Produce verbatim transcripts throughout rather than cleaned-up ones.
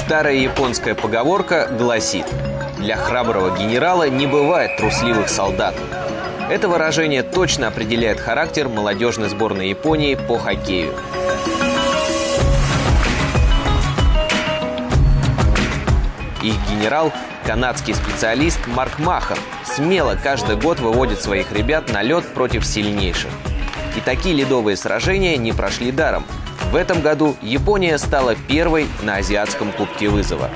Старая японская поговорка гласит: «Для храброго генерала не бывает трусливых солдат». Это выражение точно определяет характер молодежной сборной Японии по хоккею. Их генерал – канадский специалист Марк Махан. Смело каждый год выводит своих ребят на лед против сильнейших. И такие ледовые сражения не прошли даром. В этом году Япония стала первой на азиатском кубке вызова.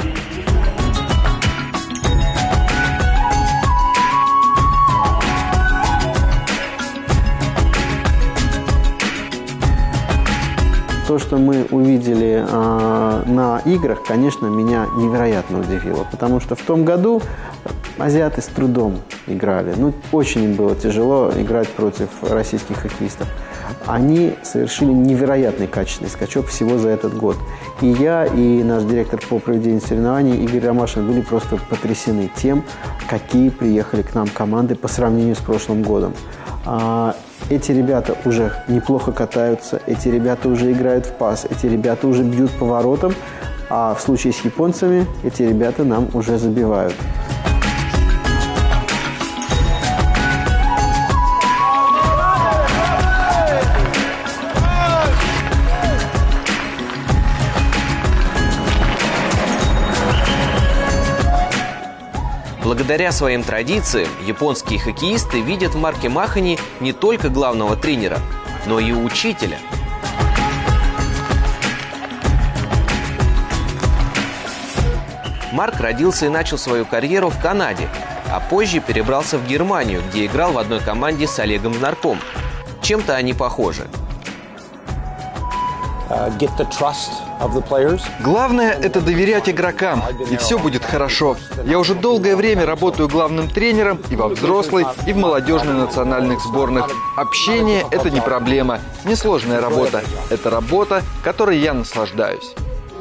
То, что мы увидели э, на играх, конечно, меня невероятно удивило, потому что в том году азиаты с трудом играли. Ну, очень им было тяжело играть против российских хоккеистов. Они совершили невероятный качественный скачок всего за этот год. И я, и наш директор по проведению соревнований Игорь Ромашин были просто потрясены тем, какие приехали к нам команды по сравнению с прошлым годом. Эти ребята уже неплохо катаются, эти ребята уже играют в пас, эти ребята уже бьют по воротам, а в случае с японцами эти ребята нам уже забивают. Благодаря своим традициям японские хоккеисты видят в Марке Махане не только главного тренера, но и учителя. Марк родился и начал свою карьеру в Канаде, а позже перебрался в Германию, где играл в одной команде с Олегом Знарком. Чем-то они похожи. Главное – это доверять игрокам, и все будет хорошо. Я уже долгое время работаю главным тренером и во взрослой, и в молодежной национальных сборных. Общение – это не проблема, несложная работа. Это работа, которой я наслаждаюсь.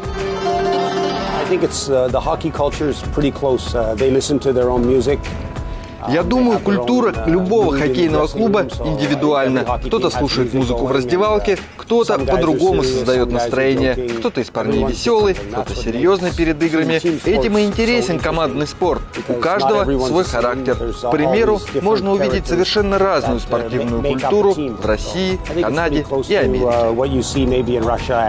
Я думаю, культура любого хоккейного клуба индивидуальна. Кто-то слушает музыку в раздевалке, кто-то по-другому создает настроение, кто-то из парней веселый, кто-то серьезный перед играми. Этим и интересен командный спорт. У каждого свой характер. К примеру, можно увидеть совершенно разную спортивную культуру в России, Канаде и Америке.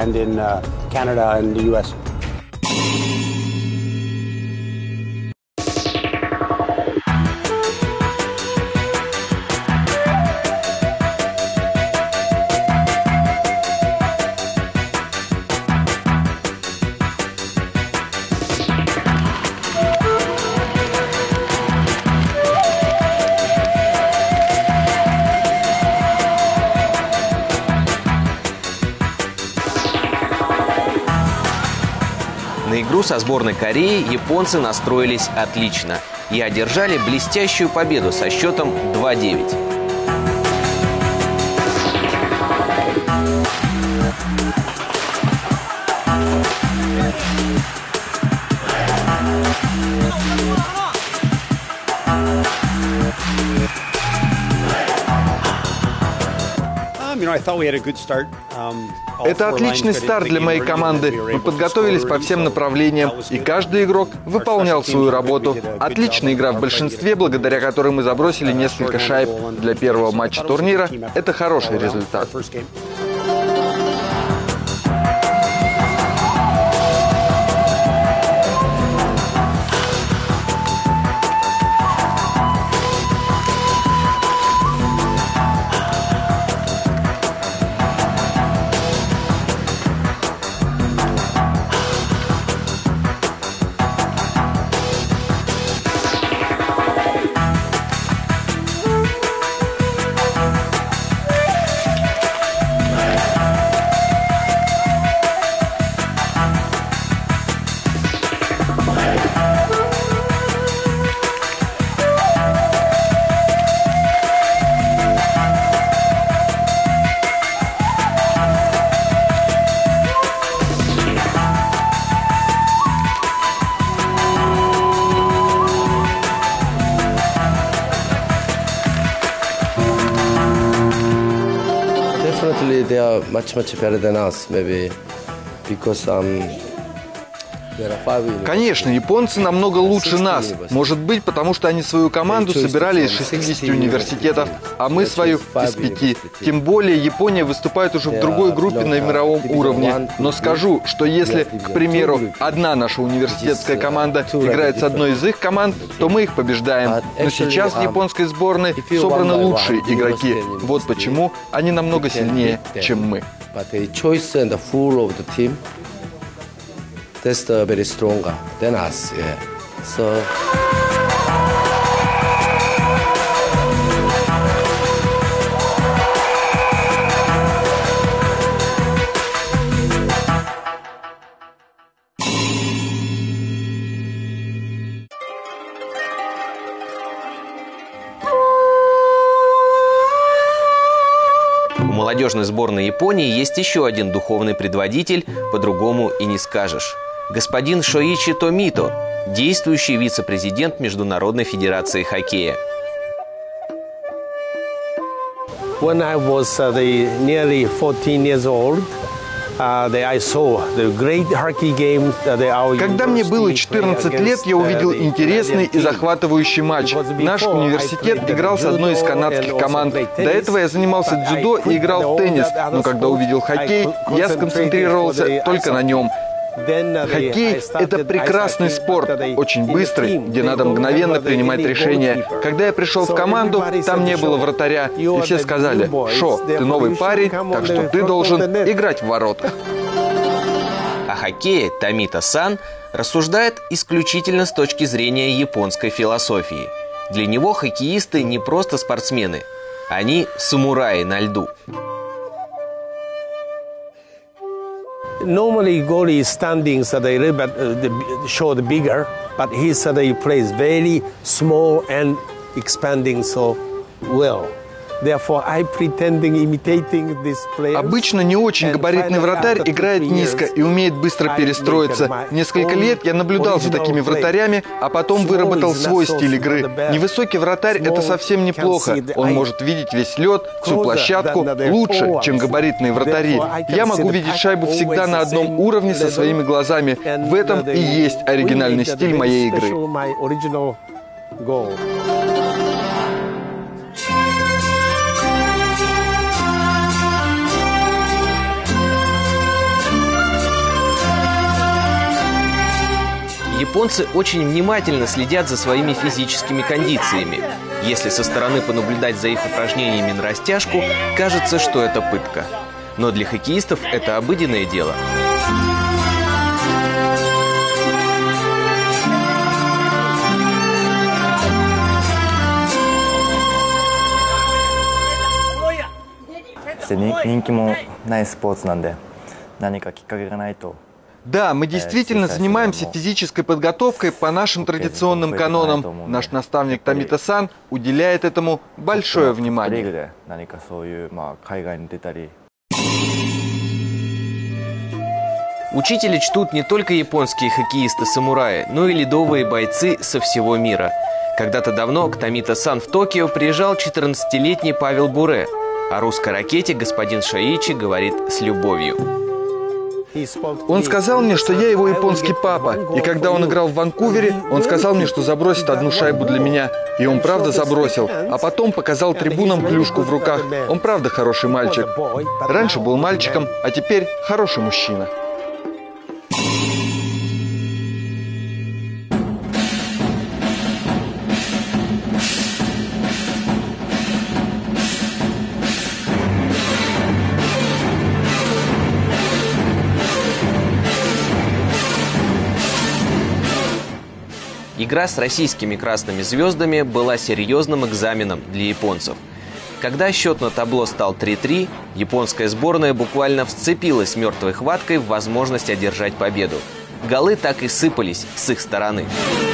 На игру со сборной Кореи японцы настроились отлично и одержали блестящую победу со счетом два девять. Это отличный старт для моей команды. Мы подготовились по всем направлениям, и каждый игрок выполнял свою работу. Отличная игра в большинстве, благодаря которой мы забросили несколько шайб. Для первого матча турнира это хороший результат. They are much much better than us, maybe because um, Конечно, японцы намного лучше нас. Может быть, потому что они свою команду собирали из шестидесяти университетов, а мы свою из пяти. Тем более Япония выступает уже в другой группе на мировом уровне. Но скажу, что если, к примеру, одна наша университетская команда играет с одной из их команд, то мы их побеждаем. Но сейчас в японской сборной собраны лучшие игроки. Вот почему они намного сильнее, чем мы. That's uh, very stronger than us, yeah. So. У молодежной сборной Японии есть еще один духовный предводитель, по-другому и не скажешь. Господин Шоичи Томито, действующий вице-президент Международной федерации хоккея. When I was uh, the nearly fourteen years old, uh, the, I saw the great hockey game. Uh, the, our Когда мне было четырнадцать лет, я увидел интересный и захватывающий матч. Наш университет играл с одной из канадских команд. До этого я занимался дзюдо и играл в теннис, но когда увидел хоккей, я сконцентрировался только на нем. Хоккей – это прекрасный спорт, очень быстрый, где надо мгновенно принимать решения. Когда я пришел в команду, там не было вратаря, и все сказали: «Шо, ты новый парень, так что ты должен играть в воротах». О хоккее Томито-сан рассуждает исключительно с точки зрения японской философии. Для него хоккеисты не просто спортсмены, они самураи на льду. Normally, goalie standings are a little bit uh, short, bigger, but he said he plays very small and expanding so well. Therefore, I pretending imitating this player. Обычно не очень габаритный вратарь играет низко и умеет быстро перестроиться. Несколько лет я наблюдал за такими вратарями, а потом выработал свой стиль игры. Невысокий вратарь – это совсем неплохо. Он может видеть весь лед, всю площадку лучше, чем габаритные вратари. Я могу видеть шайбу всегда на одном уровне со своими глазами. В этом и есть оригинальный стиль моей игры. Японцы очень внимательно следят за своими физическими кондициями. Если со стороны понаблюдать за их упражнениями на растяжку, кажется, что это пытка. Но для хоккеистов это обыденное дело. Да, мы действительно занимаемся физической подготовкой по нашим традиционным канонам. Наш наставник Томито-сан уделяет этому большое внимание. Учителя чтут не только японские хоккеисты-самураи, но и ледовые бойцы со всего мира. Когда-то давно к Томито-сан в Токио приезжал четырнадцатилетний Павел Буре. О русской ракете господин Шоичи говорит с любовью. Он сказал мне, что я его японский папа. И когда он играл в Ванкувере, он сказал мне, что забросит одну шайбу для меня. И он правда забросил. А потом показал трибунам клюшку в руках. Он правда хороший мальчик. Раньше был мальчиком, а теперь хороший мужчина. Игра с российскими красными звездами была серьезным экзаменом для японцев. Когда счет на табло стал три-три, японская сборная буквально вцепилась мертвой хваткой в возможность одержать победу. Голы так и сыпались с их стороны.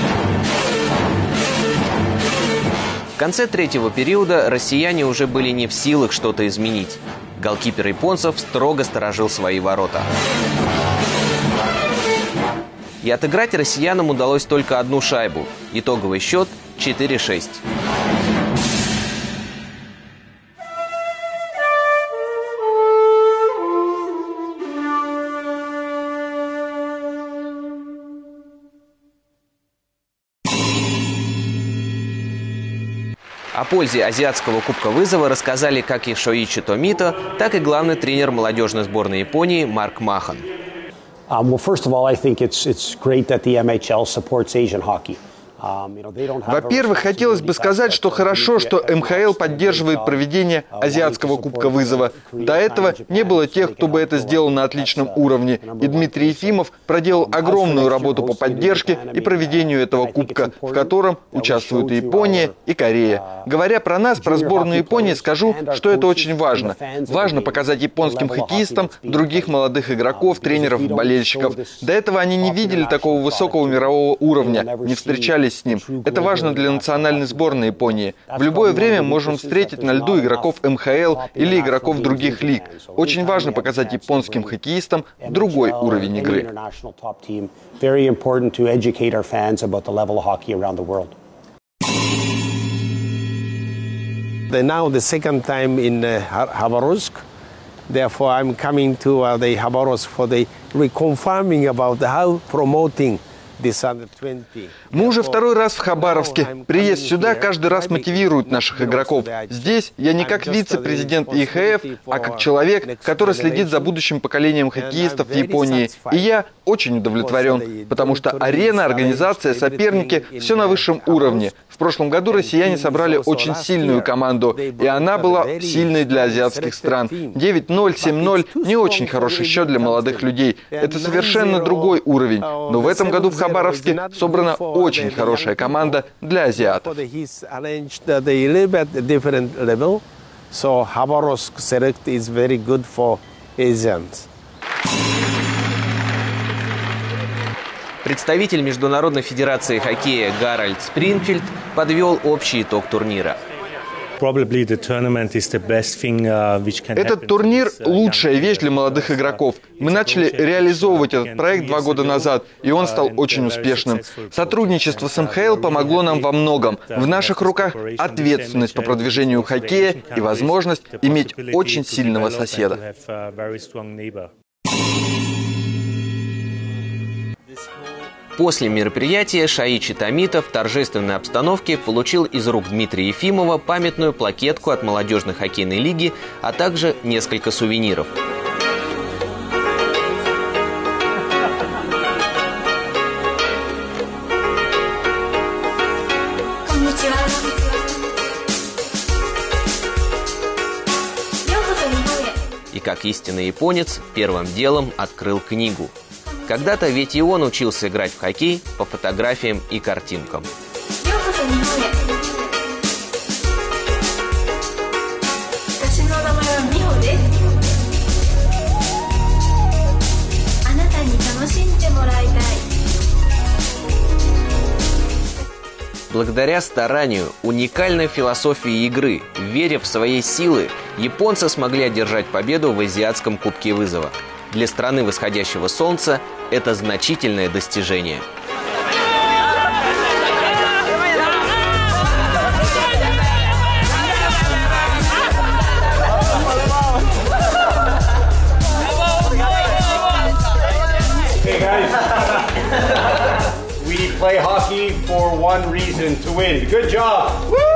В конце третьего периода россияне уже были не в силах что-то изменить. Голкипер японцев строго сторожил свои ворота. И отыграть россиянам удалось только одну шайбу. Итоговый счет четыре-шесть. О пользе азиатского кубка вызова рассказали как и Шоичи Томито, так и главный тренер молодежной сборной Японии Марк Махан. Um, well, first of all, I think it's it's great that the M H L supports Asian hockey. Во-первых, хотелось бы сказать, что хорошо, что эм ха эл поддерживает проведение азиатского кубка вызова. До этого не было тех, кто бы это сделал на отличном уровне. И Дмитрий Ефимов проделал огромную работу по поддержке и проведению этого кубка, в котором участвуют и Япония, и Корея. Говоря про нас, про сборную Японии, скажу, что это очень важно. Важно показать японским хоккеистам других молодых игроков, тренеров и болельщиков. До этого они не видели такого высокого мирового уровня, не встречались с ним. Это важно для национальной сборной Японии. В любое время можем встретить на льду игроков эм ха эл или игроков других лиг. Очень важно показать японским хоккеистам другой уровень игры. Now the second time in uh, Khabarovsk. Therefore, I'm coming to uh, the Khabarovsk for the reconfirming about how promoting. Мы уже второй раз в Хабаровске. Приезд сюда каждый раз мотивирует наших игроков. Здесь я не как вице-президент и ха эф, а как человек, который следит за будущим поколением хоккеистов в Японии. И я очень удовлетворен, потому что арена, организация, соперники – все на высшем уровне. В прошлом году россияне собрали очень сильную команду, и она была сильной для азиатских стран. девять ноль, семь ноль – не очень хороший счет для молодых людей. Это совершенно другой уровень. Но в этом году в Хабаровске собрана очень хорошая команда для азиатов. Представитель Международной федерации хоккея Гарольд Спрингфильд подвел общий итог турнира. Этот турнир – лучшая вещь для молодых игроков. Мы начали реализовывать этот проект два года назад, и он стал очень успешным. Сотрудничество с эм ха эл помогло нам во многом. В наших руках ответственность по продвижению хоккея и возможность иметь очень сильного соседа. После мероприятия Шоичи Томито в торжественной обстановке получил из рук Дмитрия Ефимова памятную плакетку от молодежной хоккейной лиги, а также несколько сувениров. И как истинный японец, первым делом открыл книгу. Когда-то ведь и он учился играть в хоккей по фотографиям и картинкам. Благодаря старанию, уникальной философии игры, веря в свои силы, японцы смогли одержать победу в азиатском кубке вызова. Для страны восходящего солнца это значительное достижение. Hey guys, we play hockey for one reason, to win. Good job!